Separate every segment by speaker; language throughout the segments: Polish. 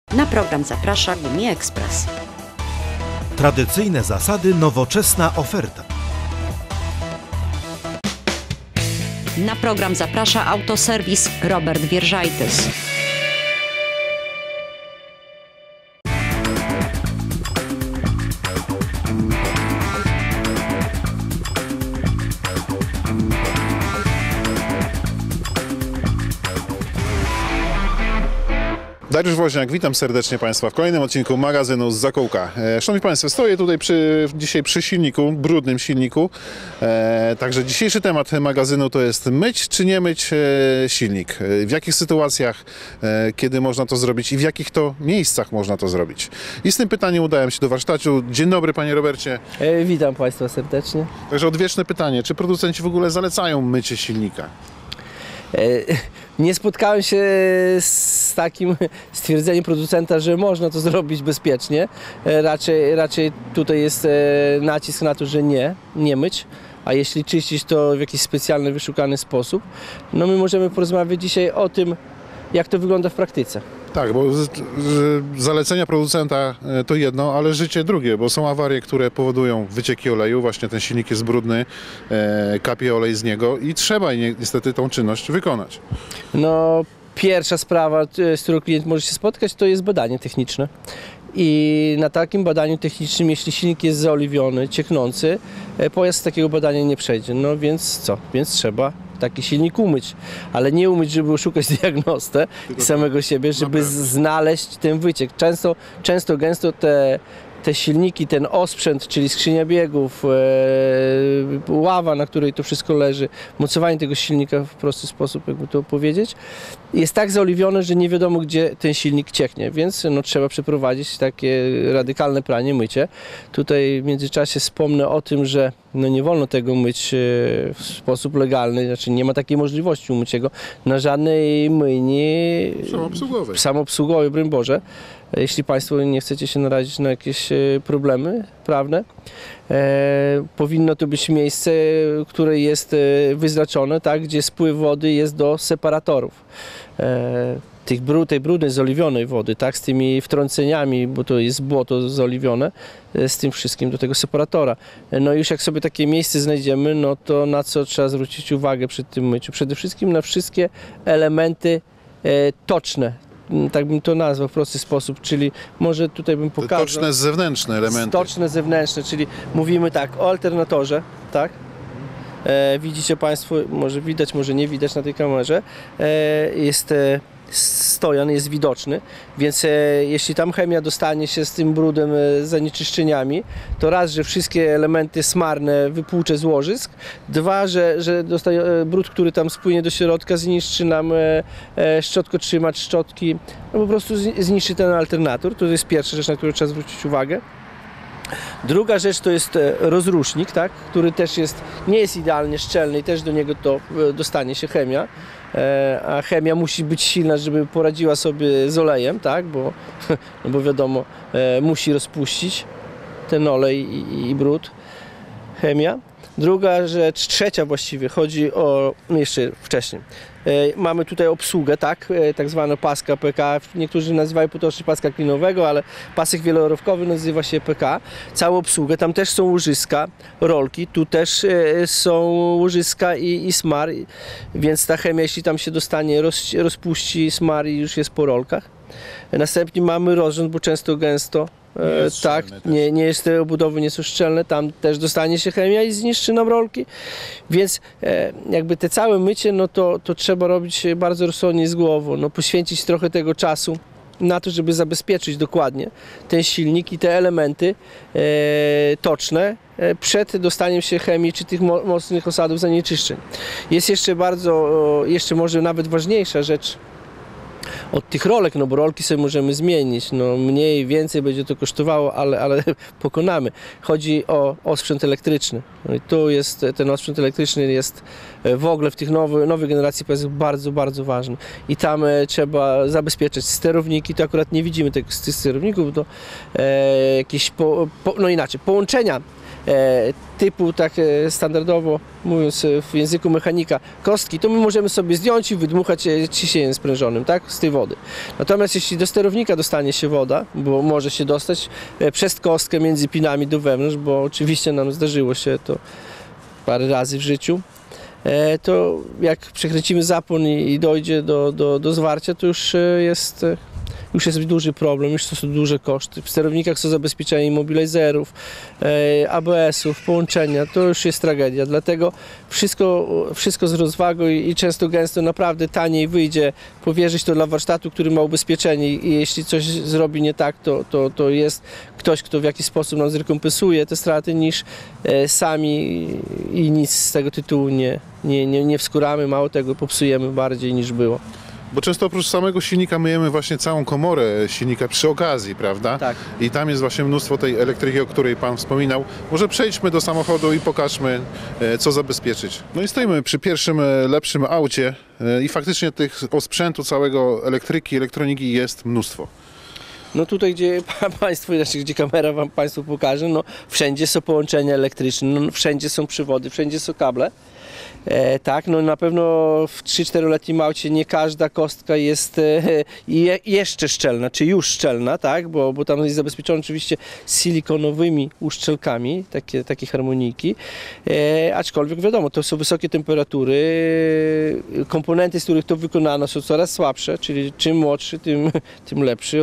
Speaker 1: Na program zaprasza Gumi Express.
Speaker 2: Tradycyjne zasady, nowoczesna oferta.
Speaker 1: Na program zaprasza autoserwis Robert Wierżajtys.
Speaker 3: Dariusz Woźniak, witam serdecznie Państwa w kolejnym odcinku magazynu z Zakołka. Szanowni Państwo, stoję tutaj dzisiaj przy silniku, brudnym silniku. Także dzisiejszy temat magazynu to jest myć czy nie myć silnik. W jakich sytuacjach, kiedy można to zrobić i w jakich to miejscach można to zrobić. I z tym pytaniem udałem się do warsztatu. Dzień dobry Panie Robercie.
Speaker 4: Witam Państwa serdecznie.
Speaker 3: Także odwieczne pytanie, czy producenci w ogóle zalecają mycie silnika?
Speaker 4: Nie spotkałem się z takim stwierdzeniem producenta, że można to zrobić bezpiecznie. Raczej tutaj jest nacisk na to, że nie myć, a jeśli czyścić, to w jakiś specjalny, wyszukany sposób. No my możemy porozmawiać dzisiaj o tym, jak to wygląda w praktyce.
Speaker 3: Tak, bo zalecenia producenta to jedno, ale życie drugie, bo są awarie, które powodują wycieki oleju, właśnie ten silnik jest brudny, kapie olej z niego i trzeba niestety tą czynność wykonać.
Speaker 4: No, pierwsza sprawa, z którą klient może się spotkać, to jest badanie techniczne. I na takim badaniu technicznym, jeśli silnik jest zaoliwiony, cieknący, pojazd z takiego badania nie przejdzie. No więc co? Więc trzeba taki silnik umyć, ale nie umyć, żeby oszukać diagnostę i samego siebie, żeby znaleźć ten wyciek. Gęsto te silniki, ten osprzęt, czyli skrzynia biegów, ława, na której to wszystko leży, mocowanie tego silnika w prosty sposób, jakby to powiedzieć, jest tak zaoliwione, że nie wiadomo, gdzie ten silnik cieknie, więc trzeba przeprowadzić takie radykalne pranie, mycie. Tutaj w międzyczasie wspomnę o tym, że nie wolno tego myć w sposób legalny, znaczy nie ma takiej możliwości umycia go na żadnej myjni samoobsługowej, broń Boże. Jeśli Państwo nie chcecie się narazić na jakieś problemy prawne, powinno to być miejsce, które jest wyznaczone, tak, gdzie spływ wody jest do separatorów. Tej brudnej, zaoliwionej wody, tak, z tymi wtrąceniami, bo to jest błoto zaoliwione, z tym wszystkim do tego separatora. No już jak sobie takie miejsce znajdziemy, no to na co trzeba zwrócić uwagę przy tym myciu? Przede wszystkim na wszystkie elementy toczne. Tak bym to nazwał w prosty sposób, czyli może tutaj bym pokazał...
Speaker 3: Toczne zewnętrzne elementy.
Speaker 4: Toczne zewnętrzne, czyli mówimy tak o alternatorze, tak? Widzicie Państwo, może widać, może nie widać na tej kamerze, jest stojan, jest widoczny, więc jeśli tam chemia dostanie się z tym brudem, z zanieczyszczeniami, to raz, że wszystkie elementy smarne wypłucze z łożysk, dwa, że dostaje brud, który tam spłynie do środka, zniszczy nam szczotkotrzymacz, szczotki, no po prostu zniszczy ten alternator. To jest pierwsza rzecz, na którą trzeba zwrócić uwagę. Druga rzecz to jest rozrusznik, tak, który też nie jest idealnie szczelny i też do niego to dostanie się chemia, a chemia musi być silna, żeby poradziła sobie z olejem, tak, bo wiadomo, musi rozpuścić ten olej i brud, chemia. Druga rzecz, trzecia właściwie, chodzi o, jeszcze wcześniej, mamy tutaj obsługę, tak zwana paska PK, niektórzy nazywają potocznie paska klinowego, ale pasek wielorowkowy nazywa się PK. Całą obsługę, tam też są łożyska, rolki, tu też są łożyska i smar, więc ta chemia, jeśli tam się dostanie, rozpuści smar i już jest po rolkach. Następnie mamy rozrząd, bo często gęsto tak, nie jest, te obudowy nie są szczelne, tam też dostanie się chemia i zniszczy nam rolki, więc jakby te całe mycie, no to trzeba robić bardzo rozsądnie z głową, poświęcić trochę tego czasu na to, żeby zabezpieczyć dokładnie ten silnik i te elementy toczne przed dostaniem się chemii czy tych mocnych osadów zanieczyszczeń. Jest jeszcze może nawet ważniejsza rzecz od tych rolek, bo rolki sobie możemy zmienić, mniej, więcej będzie to kosztowało, ale pokonamy. Chodzi o osprzęt elektryczny. No i tu jest, ten osprzęt elektryczny jest w ogóle w tych nowej generacji pojazdów bardzo, bardzo ważny. I tam trzeba zabezpieczać sterowniki, to akurat nie widzimy tych sterowników, to jakieś, połączenia typu tak standardowo mówiąc w języku mechanika kostki, to my możemy sobie zdjąć i wydmuchać ciśnieniem sprężonym, tak, z tej wody. Natomiast jeśli do sterownika dostanie się woda, bo może się dostać przez kostkę między pinami do wewnątrz, bo oczywiście nam zdarzyło się to parę razy w życiu, to jak przekręcimy zapłon i dojdzie do zwarcia, to już jest duży problem, już to są duże koszty. W sterownikach są zabezpieczenia immobilizerów, ABS-ów, połączenia, to już jest tragedia. Dlatego wszystko z rozwagą i często gęsto naprawdę taniej wyjdzie powierzyć to dla warsztatu, który ma ubezpieczenie i jeśli coś zrobi nie tak, to jest ktoś, kto w jakiś sposób nam zrekompensuje te straty, niż sami i nic z tego tytułu nie wskuramy, mało tego popsujemy bardziej niż było.
Speaker 3: Bo często oprócz samego silnika myjemy właśnie całą komorę silnika przy okazji, prawda?
Speaker 4: Tak.
Speaker 3: I tam jest właśnie mnóstwo tej elektryki, o której Pan wspominał. Może przejdźmy do samochodu i pokażmy, co zabezpieczyć. No i stoimy przy pierwszym lepszym aucie i faktycznie tych osprzętu całego elektryki, elektroniki jest mnóstwo.
Speaker 4: No tutaj, gdzie Państwo, gdzie kamera Wam Państwu pokaże, no wszędzie są połączenia elektryczne, no wszędzie są przewody, wszędzie są kable. Tak, no na pewno w 3-4-letnim aucie nie każda kostka jest jeszcze szczelna, czy już szczelna, tak, bo tam jest zabezpieczona oczywiście silikonowymi uszczelkami, takie harmonijki, aczkolwiek wiadomo, to są wysokie temperatury, komponenty, z których to wykonano, są coraz słabsze, czyli czym młodszy, tym lepszy.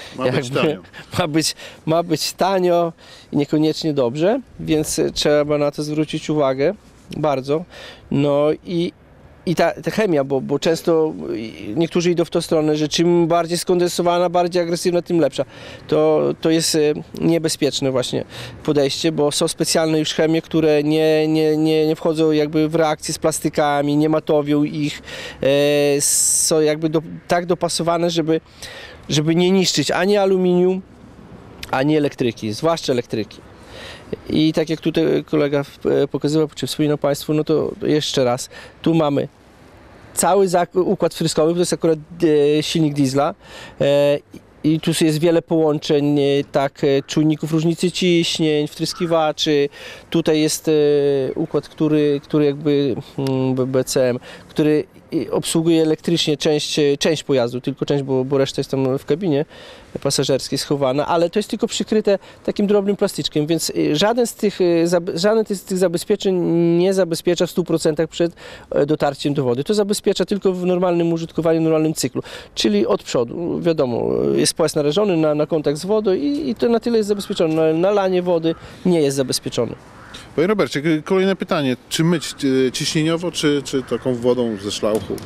Speaker 4: Ma być tanio i niekoniecznie dobrze, więc trzeba na to zwrócić uwagę. Bardzo. No i ta chemia, bo często niektórzy idą w tą stronę, że czym bardziej skondensowana, bardziej agresywna, tym lepsza. To jest niebezpieczne właśnie podejście, bo są specjalne już chemie, które nie wchodzą jakby w reakcję z plastykami, nie matowią ich, są jakby tak dopasowane, żeby nie niszczyć ani aluminium, ani elektryki, zwłaszcza elektryki. I tak jak tutaj kolega pokazywał, czy wspominał Państwu, no to jeszcze raz, tu mamy cały układ wtryskowy, to jest akurat silnik diesla i tu jest wiele połączeń, tak, czujników różnicy ciśnień, wtryskiwaczy, tutaj jest układ, który jakby BCM, który obsługuje elektrycznie część pojazdu, tylko część, bo reszta jest tam w kabinie pasażerskiej schowana, ale to jest tylko przykryte takim drobnym plastyczkiem, więc żaden z tych zabezpieczeń nie zabezpiecza w 100% przed dotarciem do wody. To zabezpiecza tylko w normalnym użytkowaniu, w normalnym cyklu, czyli od przodu. Wiadomo, jest pojazd narażony na kontakt z wodą i to na tyle jest zabezpieczone, ale na lanie wody nie jest zabezpieczony.
Speaker 3: Panie Robercie, kolejne pytanie. Czy myć ciśnieniowo, czy taką wodą ze szlauchu?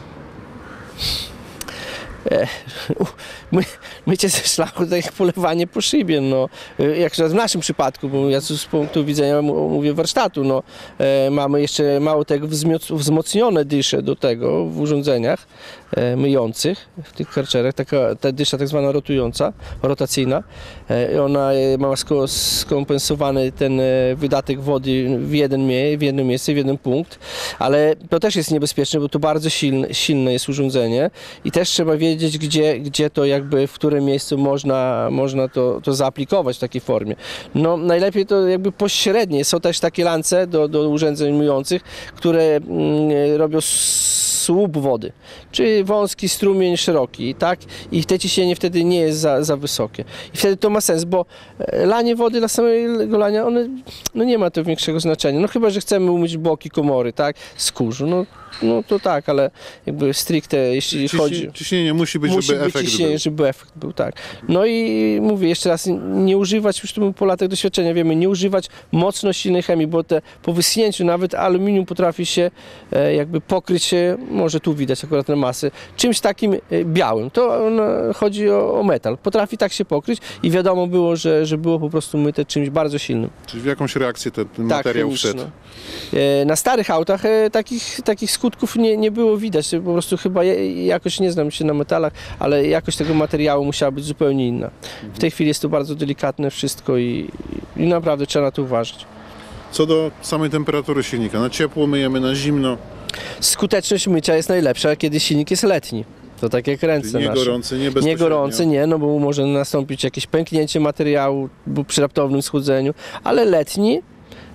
Speaker 3: Mycie ze szlachu to jak polewanie po szybie, no. Jak w naszym przypadku, bo ja z punktu widzenia mówię warsztatu, no, mamy jeszcze mało tego wzmocnione dysze do tego w urządzeniach myjących, w tych karczerach, ta dysza tak zwana rotacyjna, ona ma skompensowany ten wydatek wody w jedno miejsce, w jeden punkt, ale to też jest niebezpieczne, bo to bardzo silne jest urządzenie i też trzeba wiedzieć, gdzie to jakby, w którym miejscu można to zaaplikować w takiej formie. No najlepiej to jakby pośrednie, są też takie lance do urządzeń myjących, które robią słup wody, czyli wąski strumień szeroki, tak? I te ciśnienie wtedy nie jest za wysokie. I wtedy to ma sens, bo lanie wody dla samego lania, no nie ma to większego znaczenia. No chyba, że chcemy umyć boki komory, tak? Z kurzu, no to tak, ale jakby stricte, jeśli chodzi... Ciśnienie musi być, żeby efekt
Speaker 4: ciśnienie,
Speaker 3: był.
Speaker 4: żeby efekt był, tak. No i mówię jeszcze raz, nie używać, już tu po latach doświadczenia wiemy, nie używać mocno silnej chemii, bo po wyschnięciu nawet aluminium potrafi się jakby pokryć, może tu widać akurat na masy, czymś takim białym. To chodzi o metal. Potrafi tak się pokryć i wiadomo było, że było po prostu myte czymś bardzo silnym.
Speaker 3: Czyli w jakąś reakcję ten materiał wszedł.
Speaker 4: Na starych autach takich skutków nie było widać. Po prostu chyba jakoś, nie znam się na metalach, ale jakość tego materiału musiała być zupełnie inna. W tej chwili jest to bardzo delikatne wszystko i naprawdę trzeba na to uważać.
Speaker 3: Co do samej temperatury silnika, na ciepło myjemy, na zimno?
Speaker 4: Skuteczność mycia jest najlepsza, kiedy silnik jest letni. To tak jak ręce
Speaker 3: nie
Speaker 4: nasze.
Speaker 3: Gorący, nie bezpośrednio.
Speaker 4: Nie gorący, nie, no bo może nastąpić jakieś pęknięcie materiału przy raptownym schłodzeniu, ale letni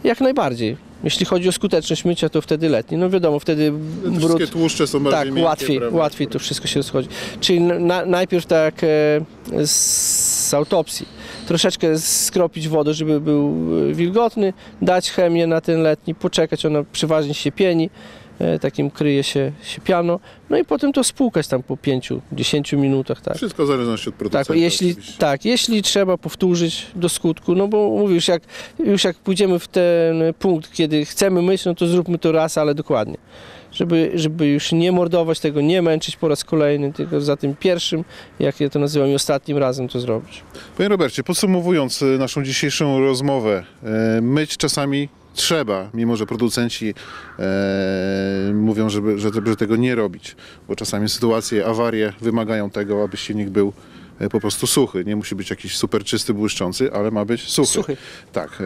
Speaker 4: Jak najbardziej. Jeśli chodzi o skuteczność mycia, to wtedy letni. No wiadomo, wtedy
Speaker 3: Wszystkie tłuszcze są bardziej
Speaker 4: tak,
Speaker 3: miękkie, prawda?
Speaker 4: łatwiej to wszystko się rozchodzi. Czyli najpierw tak z autopsji. Troszeczkę skropić wodę, żeby był wilgotny, dać chemię na ten letni, poczekać, ona przeważnie się pieni, takim kryje się piano, no i potem to spłukać tam po 5-10 minutach. Tak.
Speaker 3: Wszystko w zależności od producenta.
Speaker 4: Tak, jeśli trzeba powtórzyć do skutku, no bo mówisz, już jak pójdziemy w ten punkt, kiedy chcemy myć, no to zróbmy to raz, ale dokładnie. Żeby już nie mordować tego, nie męczyć po raz kolejny, tylko za tym pierwszym, jak ja to nazywam, i ostatnim razem to zrobić.
Speaker 3: Panie Robercie, podsumowując naszą dzisiejszą rozmowę, myć czasami trzeba, mimo że producenci mówią, żeby tego nie robić, bo czasami sytuacje, awarie wymagają tego, aby silnik był po prostu suchy. Nie musi być jakiś super czysty, błyszczący, ale ma być suchy. Tak.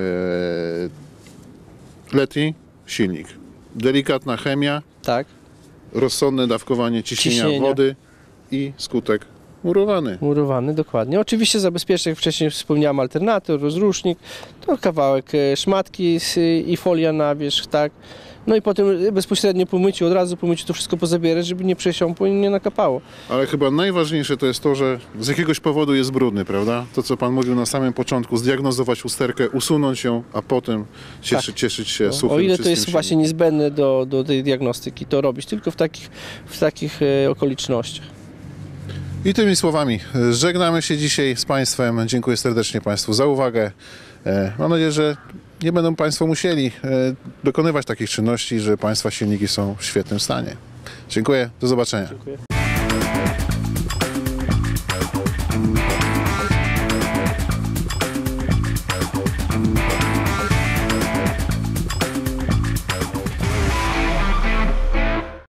Speaker 3: Letni silnik. Delikatna chemia,
Speaker 4: Tak.
Speaker 3: rozsądne dawkowanie ciśnienia wody i skutek murowany.
Speaker 4: Murowany, dokładnie. Oczywiście zabezpieczać, jak wcześniej wspomniałem, alternator, rozrusznik, to kawałek szmatki i folia na wierzch, tak. No i potem bezpośrednio po myciu, od razu po myciu to wszystko pozabierać, żeby nie przesiąpło i nie nakapało.
Speaker 3: Ale chyba najważniejsze to jest to, że z jakiegoś powodu jest brudny, prawda? To, co Pan mówił na samym początku, zdiagnozować usterkę, usunąć ją, a potem cieszyć się suchym,
Speaker 4: o ile to
Speaker 3: czystym
Speaker 4: jest właśnie
Speaker 3: silnikiem.
Speaker 4: niezbędne do tej diagnostyki, to robić tylko w takich okolicznościach.
Speaker 3: I tymi słowami żegnamy się dzisiaj z Państwem. Dziękuję serdecznie Państwu za uwagę. Mam nadzieję, że nie będą Państwo musieli dokonywać takich czynności, że Państwa silniki są w świetnym stanie. Dziękuję, do zobaczenia.
Speaker 4: Dziękuję.